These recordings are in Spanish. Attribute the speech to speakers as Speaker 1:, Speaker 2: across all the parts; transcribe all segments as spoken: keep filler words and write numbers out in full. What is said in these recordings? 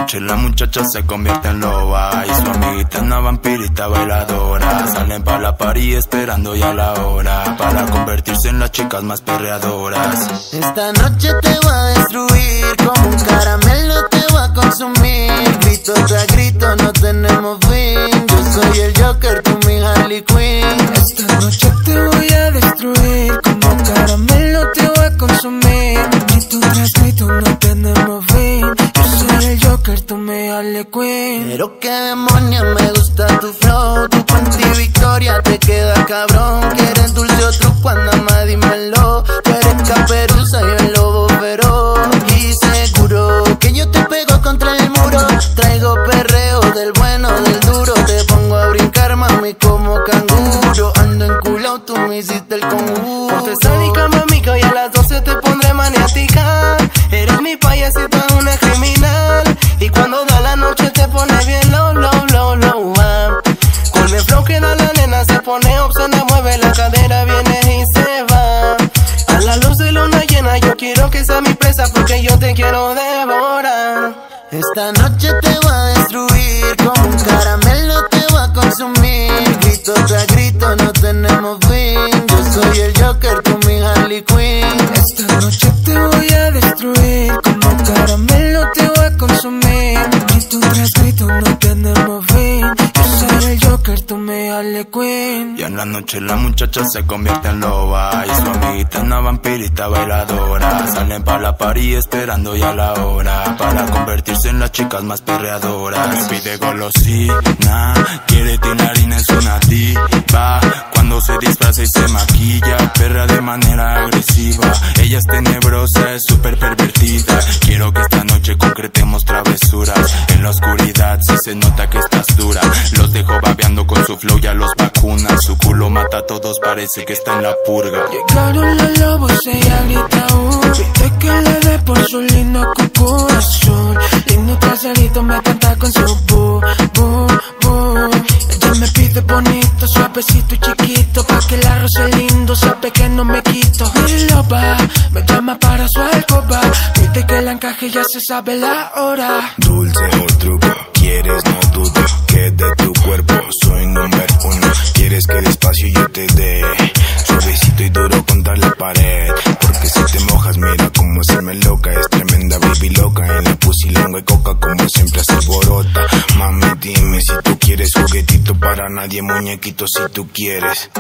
Speaker 1: noche la muchacha se convierte en loba y su amiguita es una vampirita bailadora. Salen pa' la party esperando ya la hora para convertirse en las chicas más perreadoras.
Speaker 2: Esta noche te voy a destruir, como un caramelo te voy a consumir. Grito tras grito, no tenemos fin. Yo soy el Joker, tú mi Harley Quinn.
Speaker 3: Esta noche te voy a destruir, como un caramelo te voy a consumir. Grito tras grito, no tenemos fin. Yo soy el Joker, tú mi Harley Quinn.
Speaker 2: Pero qué demonios me gusta tu flow. Tu panty Victoria te queda cabrón. Quieres dulce o truco, anda más dímelo. Tú eres Caperuza y el lobo feroz. Y seguro que yo te pego contra el muro. Traigo perreo del bueno, del duro. Te pongo a brincar, mami, como canguro. Ando enculado, tú me hiciste el conjuro.
Speaker 3: Ponte sádica, mami, que hoy a las doce te pondré maniática. Eres mi payasita, una criminal. Y cuando da la noche te pone bien low, low, low, low, ah. Con el flow que da la nena se pone obscena. Mueve la cadera, viene y se va. A la luz de luna llena yo quiero que sea mi presa, porque yo te quiero devorar.
Speaker 2: Esta noche te voy a destruir, como un caramelo te voy a consumir. Grito tras grito, no tenemos fin. Yo soy el Joker, tú mi Harley Quinn.
Speaker 3: Esta noche te voy a destruir, como un caramelo te voy a consumir. Grito tras grito, no tenemos fin. Yo soy el Joker, tú mi Harley Quinn.
Speaker 1: Y en la noche la muchacha se convierte en loba y su amiguita es una vampirita bailadora. Salen pa' la party esperando ya la hora para convertirse en las chicas más perreadoras. Me pide golosina, quiere tener harina en su nativa. Cuando se disfraza y se maquilla, perra de manera agresiva. Ella es tenebrosa, es súper pervertida. Quiero que esta noche concretemos travesuras. En la oscuridad sí se nota que estás dura. Los dejo babeando con su flow, ya los vacuna. Su culo mata a todos, parece que está en la purga.
Speaker 3: Llegaron los lobos, ella grita uh, pide que le dé por su lindo cucú azul. Lindo traserito me canta con su bu, bu, bu. Ella me pide bonito, suavecito y chiquito, pa' que el arroz sea lindo, sabe que no me quito. Mi loba me llama para su alcoba, pide que la encaje, ya se sabe la hora.
Speaker 4: Dulce o truco, quieres no dudo que de tu cuerpo soy número uno. Quieres que despacio yo te dé suavecito y duro contra la pared, porque si te mojas mira como se me loca. Es tremenda baby loca, en la pussy lengua y coca como siempre hace alborota. Mami dime si tú quieres juguetito, para nadie muñequito si tú quieres.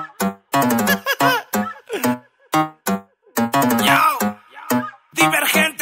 Speaker 1: Yo, Divergente.